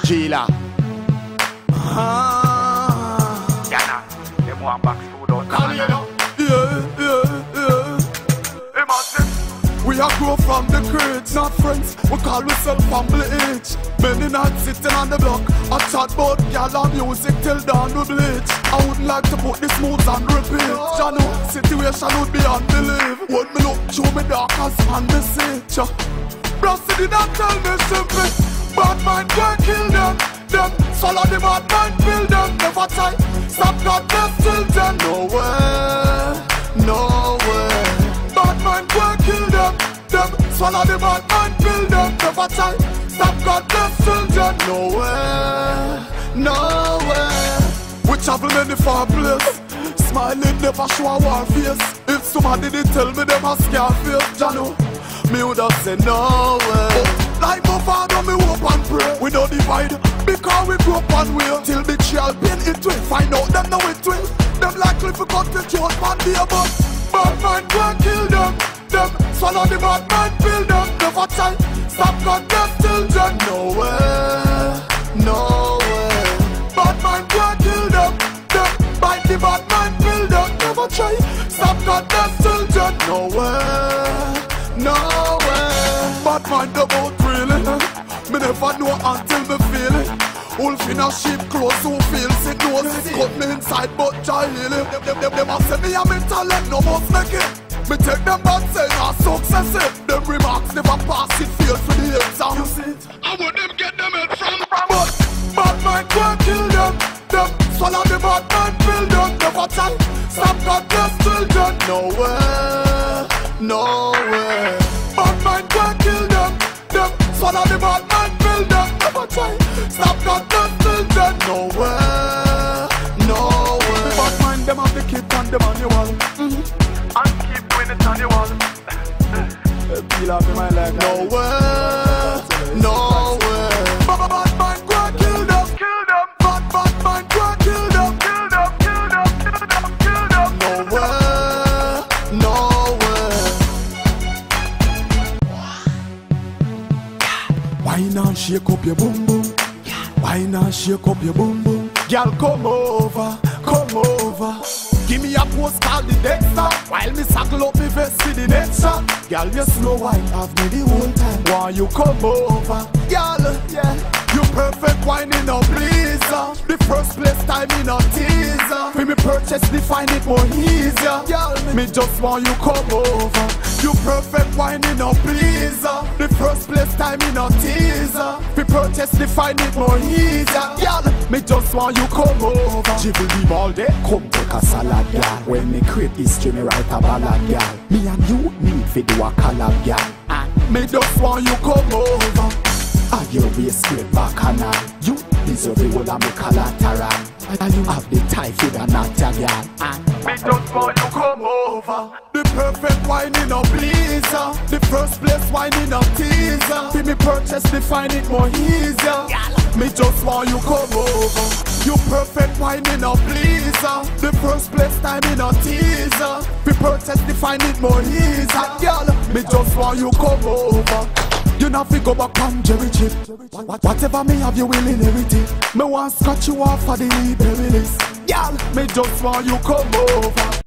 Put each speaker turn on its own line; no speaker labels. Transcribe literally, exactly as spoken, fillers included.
Gila.
Ah.
Yana, them want back food out.
Yeah, yeah, yeah.
Imagine.
We are grow from the crates, not friends. We call ourselves family age. Many nights sitting on the block, I chat about gal and music till dawn we bleach. I wouldn't like to put this mood on repeat. Jano, situation would be unbelief. When me look through me darkness and me see. Brother did not tell me simple. Bad mind can't kill them. Them swallow the bad mind, build them. Never try, stop God bless children. No way, no way. Bad mind can't kill them. Them swallow the bad mind, build them. Never try, stop God bless children. No way, no way. We travel many far place. Smiling never show a war face. If somebody did tell me them a scare face, Jano, me would have said no way. Like my father, me hope and pray. We don't divide, because we grew up and will. Till betrayal pain into it. Find out them know it will. Them likely for cut the throat man be a bug. Bad mind can't kill them. Them swallow the bad mind, build them. Never try, stop God bless children. No way, no way. Bad mind can't kill them. Them bite the bad mind, build them. Never try, stop God bless children. No way, no way. Bad mind about really. Me never know until me feel it. Wolf in a sheep clothes who feels it. Knows it cut me inside but try heal it. Them, them, them, them a say me a me talent no must make it. Me take them bad saying a success it. Them remarks never pass it fails for the exam. You see it? I want them get them head from. But bad mind can't kill them. Them swallow the bad mind, build them. Never try, stop God bless children. No way, no way. Bad mind can't kill them. Them swallow the bad mind, build them. Never try, stop God bless children. No way, no way. The bad mind them have the keep on the manual. Mm-hmm.
And keep doing it on the wall.
Feel up in my leg. No way, no way. Bad bad mind go and kill them.
Kill them.
Bad bad mind go and kill them.
Kill them. Kill them. Kill them. Kill them.
No way, no way. Why not shake up your boom boom? Why not shake up your boom boom? Girl, come over, come over. Give me a post called the Dexter. While me saddle up me vest for the next shot. Girl, you slow wine have me the whole time. Why you come over? Girl, yeah. You perfect wine in a blazer. The first place time in a teaser. For me purchase, define it more easier. Girl, me just want you come over. You perfect wine in a blazer. The first place time in a teaser. For purchase, define it more easier. Girl, me just want you come over. Jiggle the ball there, come take a salad, girl. When me create history, me write a ballad, girl. Me and you need to do a collab, girl. And me just want you come over. And your waist straight back and you deserve the whole of me collateral. And you have the typhoid and not a girl. And
Me just want you come
over. The perfect wine in a blazer. The first place wine in a teaser. See me purchase, define it more easier. Me just want you come over. You perfect wine in a blazer. The first place time in a teaser. We purchase, define it more easier. Girl, me just want you come over. You not fi go back on Jerry Chip. Whatever me have you will inherit it. Me want scratch you off for the berry list. Girl, me just want you come over.